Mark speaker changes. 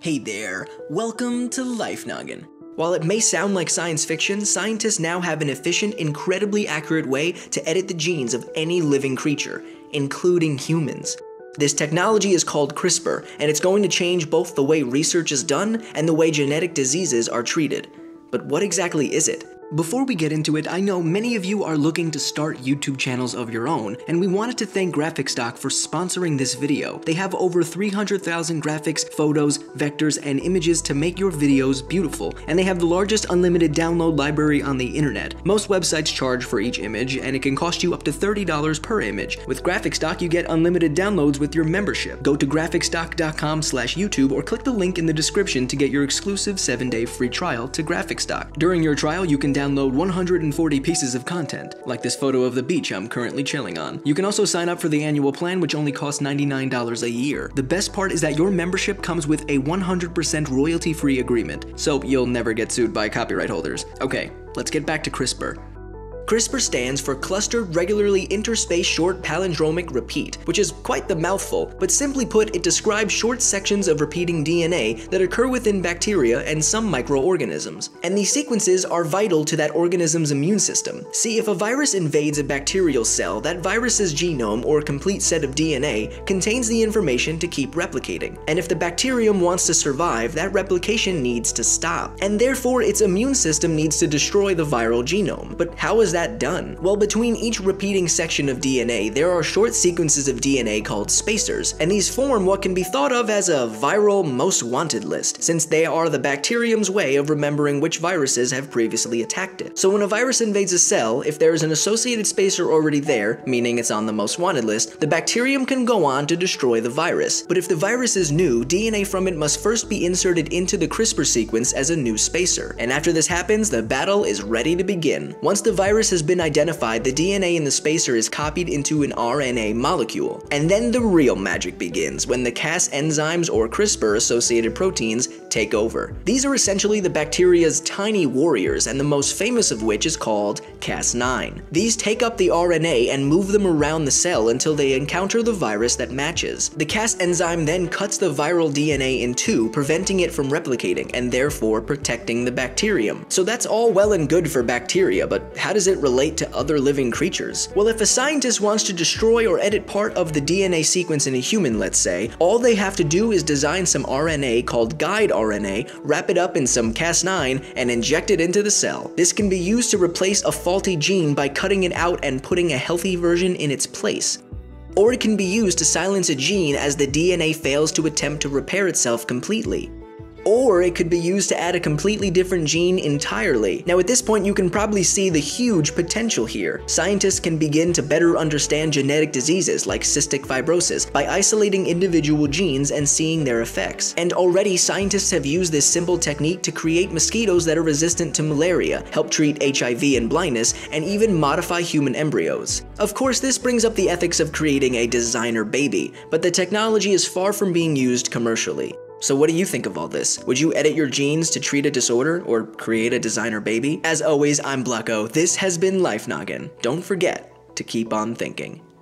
Speaker 1: Hey there, welcome to Life Noggin. While it may sound like science fiction, scientists now have an efficient, incredibly accurate way to edit the genes of any living creature, including humans. This technology is called CRISPR, and it's going to change both the way research is done and the way genetic diseases are treated. But what exactly is it? Before we get into it, I know many of you are looking to start YouTube channels of your own, and we wanted to thank GraphicsStock for sponsoring this video. They have over 300,000 graphics, photos, vectors, and images to make your videos beautiful, and they have the largest unlimited download library on the internet. Most websites charge for each image, and it can cost you up to $30 per image. With GraphicsStock, you get unlimited downloads with your membership. Go to graphicstock.com/YouTube or click the link in the description to get your exclusive 7-day free trial to GraphicsStock. During your trial, you can download 140 pieces of content, like this photo of the beach I'm currently chilling on. You can also sign up for the annual plan, which only costs $99 a year. The best part is that your membership comes with a 100% royalty-free agreement, so you'll never get sued by copyright holders. Okay, let's get back to CRISPR. CRISPR stands for Clustered Regularly Interspaced Short Palindromic Repeat, which is quite the mouthful, but simply put, it describes short sections of repeating DNA that occur within bacteria and some microorganisms. And these sequences are vital to that organism's immune system. See, if a virus invades a bacterial cell, that virus's genome, or complete set of DNA, contains the information to keep replicating. And if the bacterium wants to survive, that replication needs to stop. And therefore, its immune system needs to destroy the viral genome. But how is that done? Well, between each repeating section of DNA, there are short sequences of DNA called spacers, and these form what can be thought of as a viral most wanted list, since they are the bacterium's way of remembering which viruses have previously attacked it. So when a virus invades a cell, if there is an associated spacer already there, meaning it's on the most wanted list, the bacterium can go on to destroy the virus. But if the virus is new, DNA from it must first be inserted into the CRISPR sequence as a new spacer. And after this happens, the battle is ready to begin. Once the virus has been identified, the DNA in the spacer is copied into an RNA molecule. And then the real magic begins, when the Cas enzymes or CRISPR-associated proteins take over. These are essentially the bacteria's tiny warriors, and the most famous of which is called Cas9. These take up the RNA and move them around the cell until they encounter the virus that matches. The Cas enzyme then cuts the viral DNA in two, preventing it from replicating, and therefore protecting the bacterium. So that's all well and good for bacteria, but how does it relate to other living creatures? Well, if a scientist wants to destroy or edit part of the DNA sequence in a human, let's say, all they have to do is design some RNA called guide RNA, wrap it up in some Cas9, and inject it into the cell. This can be used to replace a faulty gene by cutting it out and putting a healthy version in its place. Or it can be used to silence a gene as the DNA fails to attempt to repair itself completely. Or it could be used to add a completely different gene entirely. Now at this point you can probably see the huge potential here. Scientists can begin to better understand genetic diseases like cystic fibrosis by isolating individual genes and seeing their effects. And already scientists have used this simple technique to create mosquitoes that are resistant to malaria, help treat HIV and blindness, and even modify human embryos. Of course, this brings up the ethics of creating a designer baby, but the technology is far from being used commercially. So what do you think of all this? Would you edit your genes to treat a disorder or create a designer baby? As always, I'm Blacko. This has been Life Noggin. Don't forget to keep on thinking.